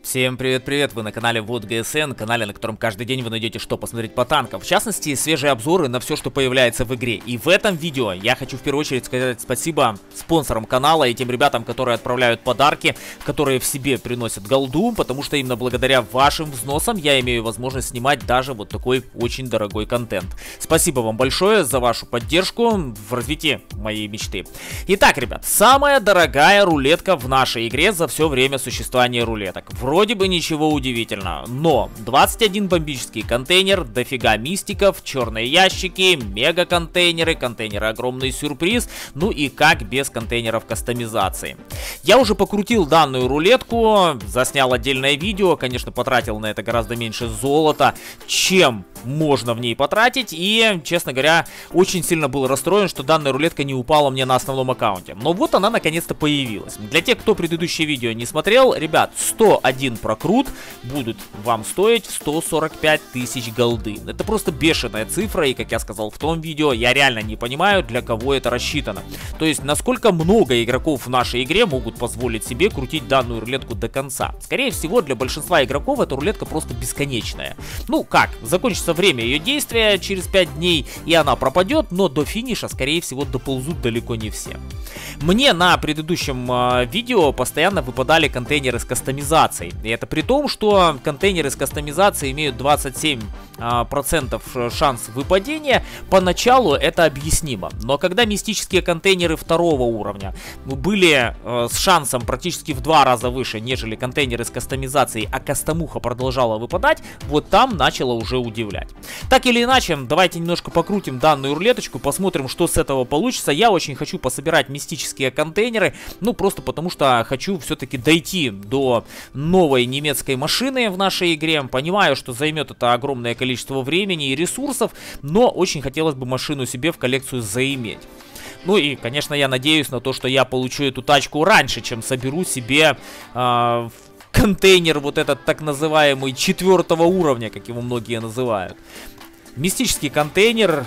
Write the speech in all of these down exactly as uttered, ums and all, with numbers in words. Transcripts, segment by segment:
Всем привет-привет, вы на канале WotGSN, канале, на котором каждый день вы найдете что посмотреть по танкам. В частности, свежие обзоры на все, что появляется в игре. И в этом видео я хочу в первую очередь сказать спасибо спонсорам канала и тем ребятам, которые отправляют подарки, которые в себе приносят голду, потому что именно благодаря вашим взносам я имею возможность снимать даже вот такой очень дорогой контент. Спасибо вам большое за вашу поддержку в развитии моей мечты. Итак, ребят, самая дорогая рулетка в нашей игре за все время существования рулеток. Вроде бы ничего удивительного, но двадцать один бомбический контейнер, дофига мистиков, черные ящики, мега контейнеры, контейнеры огромный сюрприз, ну и как без контейнеров кастомизации. Я уже покрутил данную рулетку, заснял отдельное видео, конечно, потратил на это гораздо меньше золота, чем можно в ней потратить, и, честно говоря, очень сильно был расстроен, что данная рулетка не упала мне на основном аккаунте. Но вот она наконец-то появилась. Для тех, кто предыдущее видео не смотрел, ребят, сто один прокрут будут вам стоить сто сорок пять тысяч голды. Это просто бешеная цифра, и, как я сказал в том видео, я реально не понимаю, для кого это рассчитано. То есть, насколько много игроков в нашей игре могут позволить себе крутить данную рулетку до конца. Скорее всего, для большинства игроков эта рулетка просто бесконечная. Ну как, закончится время ее действия через пять дней, и она пропадет, но до финиша, скорее всего, доползут далеко не все. Мне на предыдущем э, видео постоянно выпадали контейнеры с кастомизацией. И это при том, что контейнеры с кастомизацией имеют двадцать семь процентов шанс выпадения. Поначалу это объяснимо. Но когда мистические контейнеры второго уровня были э, с шансом практически в два раза выше, нежели контейнеры с кастомизацией, а кастомуха продолжала выпадать, вот там начало уже удивлять. Так или иначе, давайте немножко покрутим данную рулеточку, посмотрим, что с этого получится. Я очень хочу пособирать мистические контейнеры, ну просто потому что хочу все-таки дойти до новой немецкой машины в нашей игре. Понимаю, что займет это огромное количество времени и ресурсов, но очень хотелось бы машину себе в коллекцию заиметь. Ну и, конечно, я надеюсь на то, что я получу эту тачку раньше, чем соберу себе э, контейнер вот этот так называемый четвертого уровня, как его многие называют. Мистический контейнер,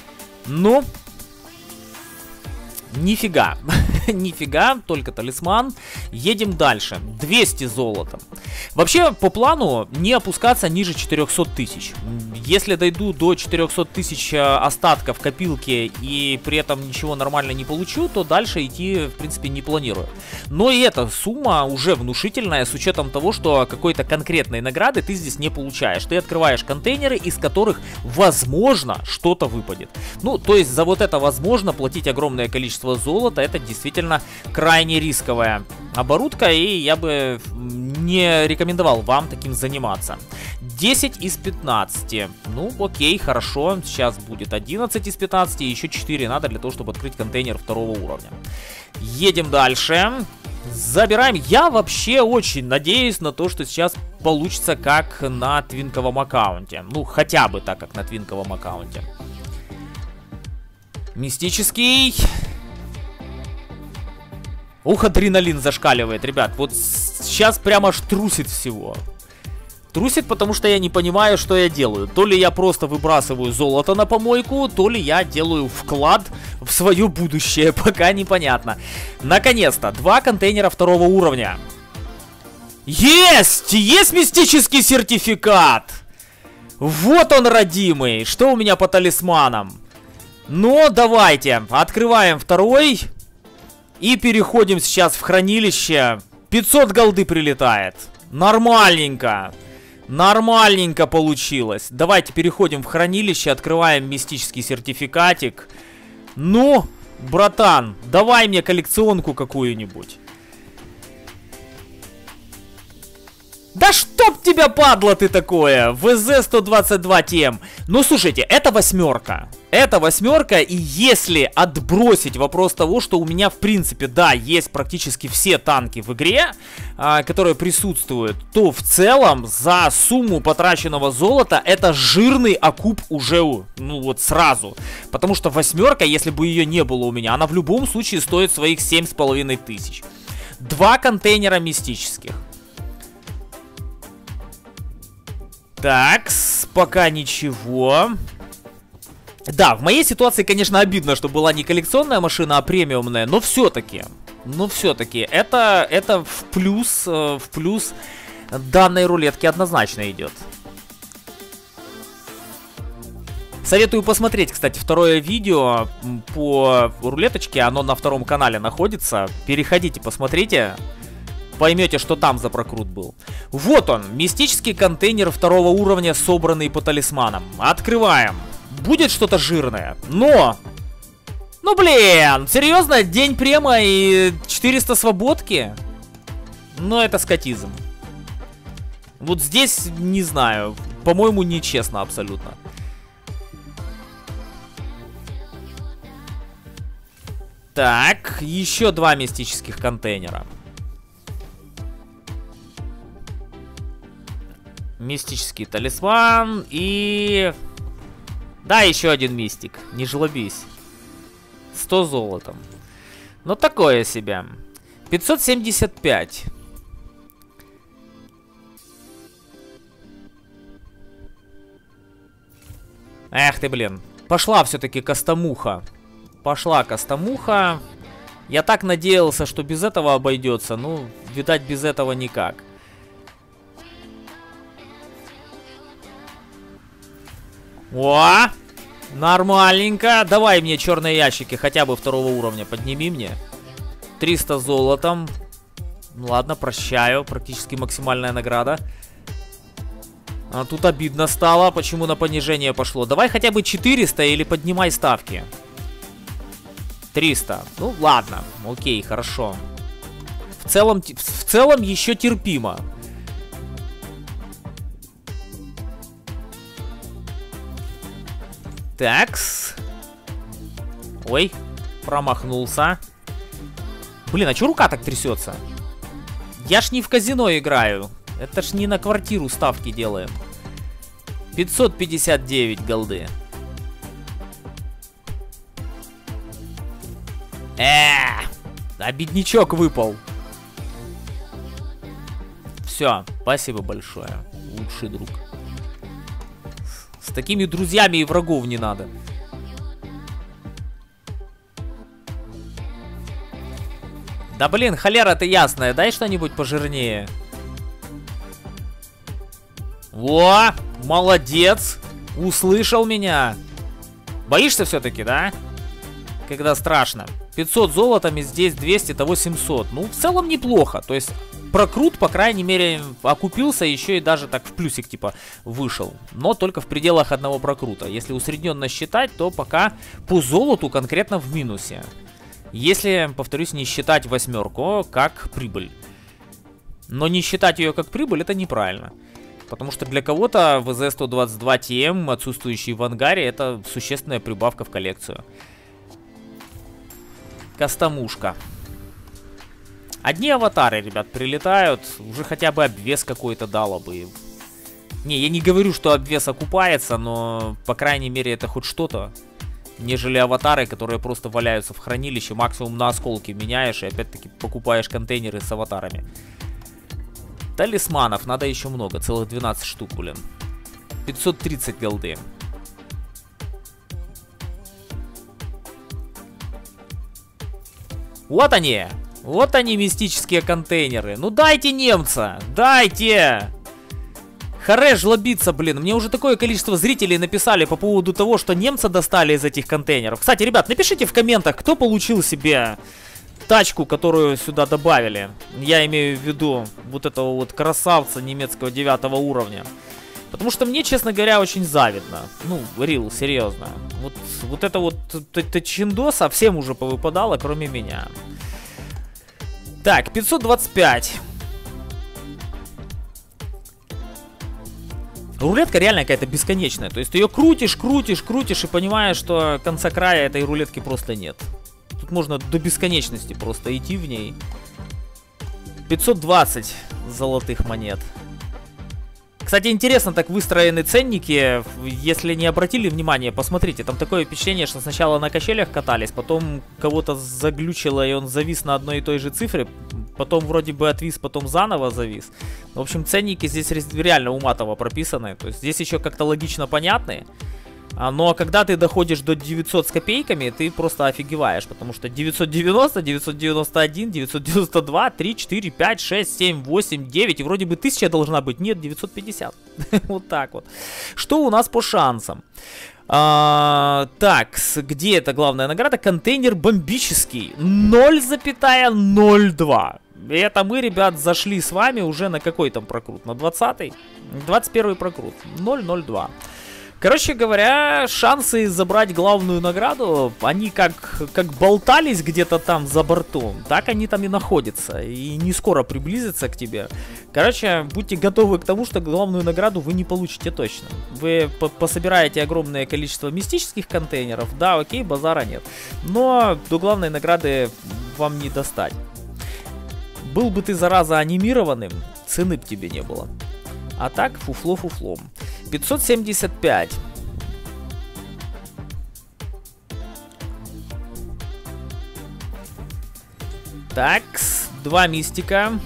ну, нифига, нифига, только талисман. Едем дальше, двести золота. Вообще, по плану, не опускаться ниже четырёхсот тысяч. Если дойду до четырёхсот тысяч остатков копилки и при этом ничего нормально не получу, то дальше идти, в принципе, не планирую. Но и эта сумма уже внушительная, с учетом того, что какой-то конкретной награды ты здесь не получаешь. Ты открываешь контейнеры, из которых, возможно, что-то выпадет. Ну, то есть за вот это возможно платить огромное количество золота, это действительно крайне рисковая оборудка, и я бы не рекомендовал вам таким заниматься. десять из пятнадцати. Ну, окей, хорошо. Сейчас будет одиннадцать из пятнадцати, еще четыре надо для того, чтобы открыть контейнер второго уровня. Едем дальше. Забираем. Я вообще очень надеюсь на то, что сейчас получится как на твинковом аккаунте. Ну, хотя бы так, как на твинковом аккаунте. Мистический. Ух, адреналин зашкаливает, ребят. Вот сейчас прямо аж трусит всего. Трусит, потому что я не понимаю, что я делаю. То ли я просто выбрасываю золото на помойку, то ли я делаю вклад в свое будущее. Пока непонятно. Наконец-то, два контейнера второго уровня. Есть! Есть мистический сертификат! Вот он, родимый. Что у меня по талисманам? Ну, давайте. Открываем второй. И переходим сейчас в хранилище. пятьсот голды прилетает. Нормальненько. Нормальненько получилось. Давайте переходим в хранилище. Открываем мистический сертификатик. Ну, братан, давай мне коллекционку какую-нибудь. Да чтоб тебя, падла ты такое! вэ зэ сто двадцать два тем. Ну, слушайте, это восьмерка. Это восьмерка, и если отбросить вопрос того, что у меня, в принципе, да, есть практически все танки в игре, а, которые присутствуют, то в целом за сумму потраченного золота это жирный окуп уже, ну вот сразу. Потому что восьмерка, если бы ее не было у меня, она в любом случае стоит своих семь с половиной тысяч. Два контейнера мистических. Так, пока ничего. Да, в моей ситуации, конечно, обидно, что была не коллекционная машина, а премиумная, но все-таки, но все-таки, это, это в плюс, в плюс данной рулетки однозначно идет. Советую посмотреть, кстати, второе видео по рулеточке. Оно на втором канале находится. Переходите, посмотрите. Поймете, что там за прокрут был. Вот он, мистический контейнер второго уровня, собранный по талисманам. Открываем. Будет что-то жирное. Но... Ну, блин, серьезно? День према и четыреста свободки? Ну, это скотизм. Вот здесь, не знаю. По-моему, нечестно абсолютно. Так, еще два мистических контейнера. Мистический талисман и... Да, еще один мистик. Не жлобись. сто золотом. Ну, такое себе. пятьсот семьдесят пять. Эх ты, блин. Пошла все-таки костомуха. Пошла костомуха. Я так надеялся, что без этого обойдется. Ну, видать, без этого никак. О! Нормальненько. Давай мне черные ящики хотя бы второго уровня. Подними мне. триста золотом. Ладно, прощаю. Практически максимальная награда. А тут обидно стало. Почему на понижение пошло? Давай хотя бы четыреста или поднимай ставки. триста. Ну, ладно. Окей, хорошо. В целом, в целом еще терпимо. Такс. Ой, промахнулся. Блин, а чё рука так трясется? Я ж не в казино играю. Это ж не на квартиру ставки делаем. пятьсот пятьдесят девять голды. Эээ, а беднячок выпал. Все, спасибо большое. Лучший друг. С такими друзьями и врагов не надо. Да блин, холера ты ясная. Дай что-нибудь пожирнее. Во, молодец. Услышал меня. Боишься все-таки, да? Когда страшно. пятьсот золотом и здесь двести, того семьсот. Ну, в целом неплохо. То есть прокрут, по крайней мере, окупился, еще и даже так в плюсик типа вышел. Но только в пределах одного прокрута. Если усредненно считать, то пока по золоту конкретно в минусе. Если, повторюсь, не считать восьмерку как прибыль. Но не считать ее как прибыль, это неправильно. Потому что для кого-то вэ зэ сто двадцать два ти эм, отсутствующий в ангаре, это существенная прибавка в коллекцию. Костомушка. Одни аватары, ребят, прилетают. Уже хотя бы обвес какой-то дало бы. Не, я не говорю, что обвес окупается, но, по крайней мере, это хоть что-то. Нежели аватары, которые просто валяются в хранилище. Максимум на осколки меняешь и опять-таки покупаешь контейнеры с аватарами. Талисманов надо еще много. Целых двенадцать штук, блин. пятьсот тридцать голды. Вот они. Вот они, мистические контейнеры. Ну дайте немца. Дайте. Харе жлобиться, блин. Мне уже такое количество зрителей написали по поводу того, что немца достали из этих контейнеров. Кстати, ребят, напишите в комментах, кто получил себе тачку, которую сюда добавили. Я имею в виду вот этого вот красавца немецкого девятого уровня. Потому что мне, честно говоря, очень завидно. Ну, рил, серьезно. Вот, вот это вот чиндо совсем уже повыпадало, кроме меня. Так, пятьсот двадцать пять. Рулетка реально какая-то бесконечная. То есть ты ее крутишь, крутишь, крутишь и понимаешь, что конца края этой рулетки просто нет. Тут можно до бесконечности просто идти в ней. пятьсот двадцать золотых монет. Кстати, интересно так выстроены ценники. Если не обратили внимания, посмотрите. Там такое впечатление, что сначала на качелях катались, потом кого-то заглючило, и он завис на одной и той же цифре. Потом вроде бы отвис, потом заново завис. В общем, ценники здесь реально уматово прописаны. То есть здесь еще как-то логично понятны. А, но когда ты доходишь до девятисот с копейками, ты просто офигеваешь, потому что девятьсот девяносто, девятьсот девяносто один, девятьсот девяносто два, три, четыре, пять, шесть, семь, восемь, девять, и вроде бы тысяча должна быть, нет, девятьсот пятьдесят. Вот так вот. Что у нас по шансам? А, так, где это главная награда? Контейнер бомбический. ноль целых ноль два. Это мы, ребят, зашли с вами уже на какой там прокрут? На двадцатый? двадцать первый прокрут. ноль ноль два. Короче говоря, шансы забрать главную награду, они как, как болтались где-то там за бортом, так они там и находятся. И не скоро приблизятся к тебе. Короче, будьте готовы к тому, что главную награду вы не получите точно. Вы пособираете огромное количество мистических контейнеров, да, окей, базара нет. Но до главной награды вам не достать. Был бы ты, зараза, анимированным, цены б тебе не было. А так, фуфло фуфлом. пятьсот семьдесят пять. Такс, два мистика.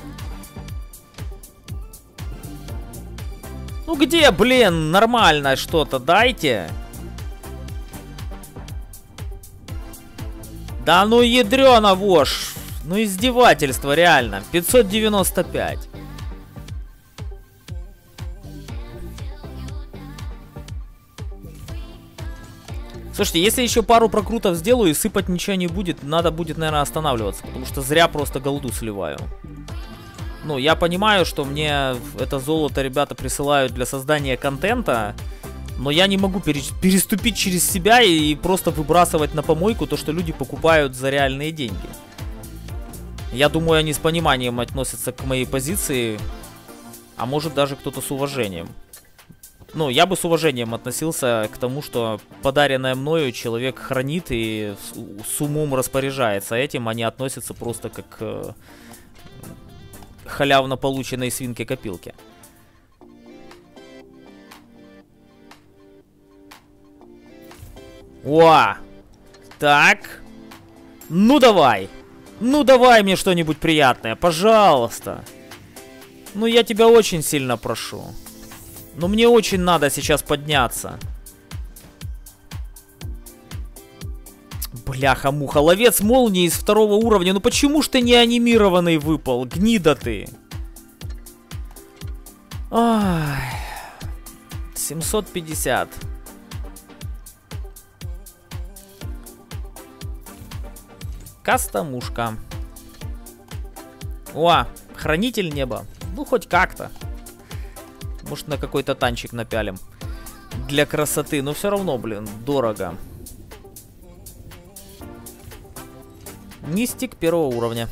Ну где, блин, нормально что-то дайте. Да ну ядрёна вошь. Ну издевательство, реально. пятьсот девяносто пять. Слушайте, если еще пару прокрутов сделаю и сыпать ничего не будет, надо будет, наверное, останавливаться. Потому что зря просто голду сливаю. Ну, я понимаю, что мне это золото ребята присылают для создания контента. Но я не могу переступить через себя и просто выбрасывать на помойку то, что люди покупают за реальные деньги. Я думаю, они с пониманием относятся к моей позиции. А может даже кто-то с уважением. Ну, я бы с уважением относился к тому, что подаренное мною человек хранит и с, с умом распоряжается этим, они относятся просто как э, халявно полученной свинке-копилке. О! Так. Ну давай. Ну давай мне что-нибудь приятное, пожалуйста. Ну я тебя очень сильно прошу. Но мне очень надо сейчас подняться. Бляха-муха. Ловец молнии из второго уровня. Ну почему ж ты не анимированный выпал? Гнида ты. Ай. семьсот пятьдесят. Кастомушка. О, хранитель неба. Ну хоть как-то. Может, на какой-то танчик напялим. Для красоты. Но все равно, блин, дорого. Мистик первого уровня.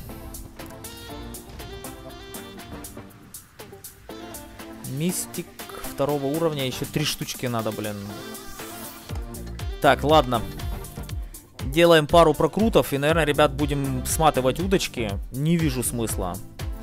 Мистик второго уровня. Еще три штучки надо, блин. Так, ладно. Делаем пару прокрутов. И, наверное, ребят, будем сматывать удочки. Не вижу смысла.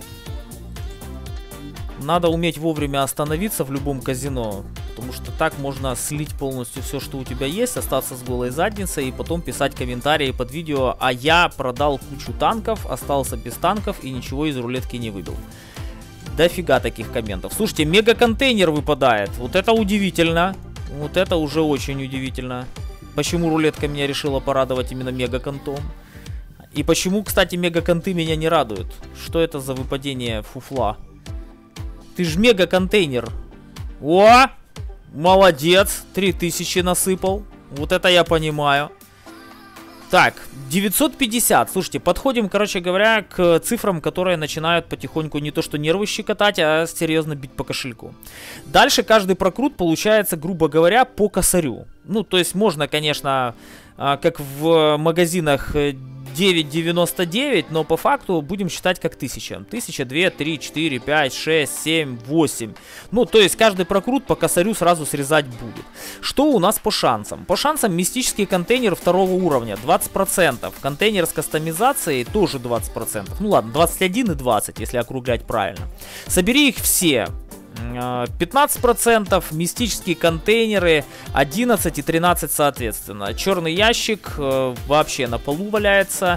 Надо уметь вовремя остановиться в любом казино, потому что так можно слить полностью все, что у тебя есть, остаться с голой задницей и потом писать комментарии под видео: а я продал кучу танков, остался без танков и ничего из рулетки не выбил. Дофига таких комментов. Слушайте, мега-контейнер выпадает. Вот это удивительно. Вот это уже очень удивительно. Почему рулетка меня решила порадовать именно мега-контом? И почему, кстати, мега-конты меня не радуют? Что это за выпадение фуфла? Ты ж мега-контейнер. О! Молодец. три тысячи насыпал. Вот это я понимаю. Так, девятьсот пятьдесят. Слушайте, подходим, короче говоря, к цифрам, которые начинают потихоньку не то что нервы щекотать, а серьезно бить по кошельку. Дальше каждый прокрут получается, грубо говоря, по косарю. Ну, то есть можно, конечно, как в магазинах девять девяносто девять, но по факту будем считать как тысяча. тысяча, две, три, четыре, пять, шесть, семь, восемь. Ну, то есть каждый прокрут по косарю сразу срезать будет. Что у нас по шансам? По шансам мистический контейнер второго уровня двадцать процентов. Контейнер с кастомизацией тоже двадцать процентов. Ну ладно, двадцать один и двадцать, если округлять правильно. Собери их все. пятнадцать процентов, мистические контейнеры одиннадцать и тринадцать соответственно. Черный ящик э, вообще на полу валяется.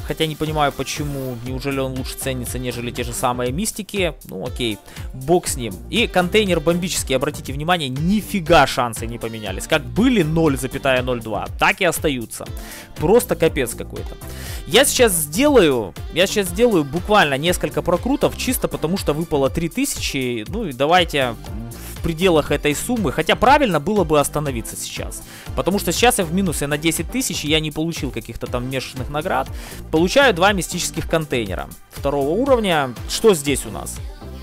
хотя не понимаю почему, неужели он лучше ценится, нежели те же самые мистики. Ну окей, бог с ним. И контейнер бомбический, обратите внимание, нифига шансы не поменялись. Как были ноль целых ноль два, так и остаются. Просто капец какой-то. Я сейчас сделаю, я сейчас сделаю буквально несколько прокрутов, чисто потому что выпало три тысячи, ну и давайте в пределах этой суммы, хотя правильно было бы остановиться сейчас, потому что сейчас я в минусе на десять тысяч, и я не получил каких-то там месячных наград, получаю два мистических контейнера второго уровня. Что здесь у нас?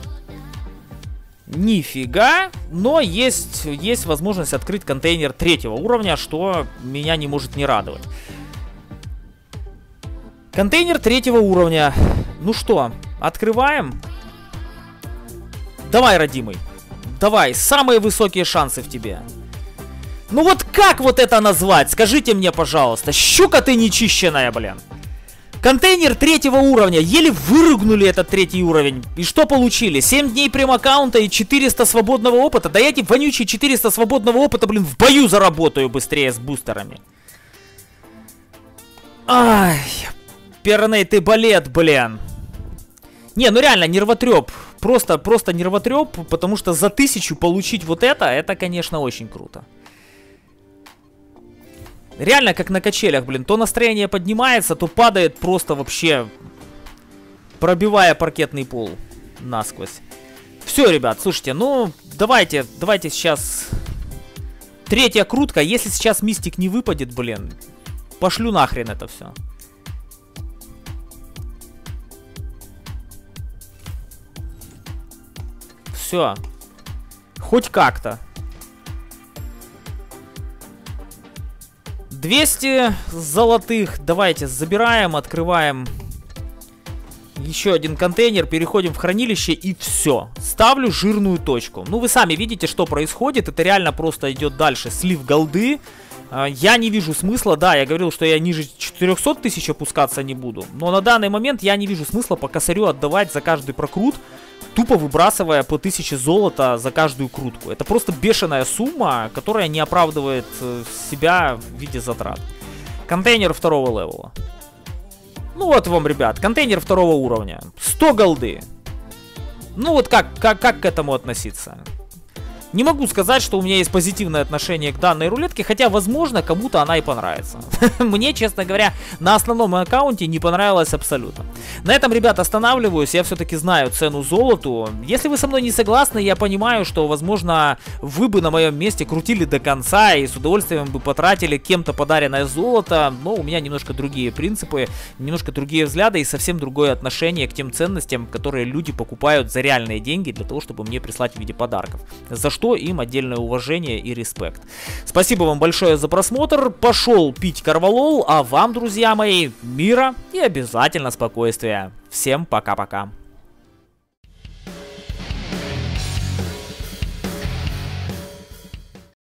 Нифига, но есть, есть возможность открыть контейнер третьего уровня, что меня не может не радовать. Контейнер третьего уровня. Ну что, открываем? Давай, родимый. Давай, самые высокие шансы в тебе. Ну вот как вот это назвать? Скажите мне, пожалуйста. Щука ты нечищенная, блин. Контейнер третьего уровня. Еле вырыгнули этот третий уровень. И что получили? семь дней прем-аккаунта и четыреста свободного опыта. Да я эти вонючие четыреста свободного опыта, блин, в бою заработаю быстрее с бустерами. Ай... Перней, ты балет, блин. Не, ну реально, нервотреп. Просто, просто нервотреп, потому что за тысячу получить вот это, это, конечно, очень круто. Реально, как на качелях, блин. То настроение поднимается, то падает просто вообще, пробивая паркетный пол насквозь. Все, ребят, слушайте, ну, давайте, давайте сейчас... Третья крутка. Если сейчас мистик не выпадет, блин, пошлю нахрен это все. Все. Хоть как-то. двести золотых. Давайте забираем, открываем еще один контейнер, переходим в хранилище и все. Ставлю жирную точку. Ну, вы сами видите, что происходит. Это реально просто идет дальше слив голды. Я не вижу смысла, да, я говорил, что я ниже четырёхсот тысяч опускаться не буду. Но на данный момент я не вижу смысла по косарю отдавать за каждый прокрут, тупо выбрасывая по тысяче золота за каждую крутку. Это просто бешеная сумма, которая не оправдывает себя в виде затрат. Контейнер второго левела. Ну вот вам, ребят, контейнер второго уровня. сто голды. Ну вот как, как, как к этому относиться? Не могу сказать, что у меня есть позитивное отношение к данной рулетке, хотя, возможно, кому-то она и понравится. Мне, честно говоря, на основном аккаунте не понравилось абсолютно. На этом, ребят, останавливаюсь. Я все-таки знаю цену золоту. Если вы со мной не согласны, я понимаю, что, возможно, вы бы на моем месте крутили до конца и с удовольствием бы потратили кем-то подаренное золото. Но у меня немножко другие принципы, немножко другие взгляды и совсем другое отношение к тем ценностям, которые люди покупают за реальные деньги для того, чтобы мне прислать в виде подарков. За что им отдельное уважение и респект. Спасибо вам большое за просмотр. Пошел пить корвалол, а вам, друзья мои, мира и обязательно спокойствия. Всем пока-пока.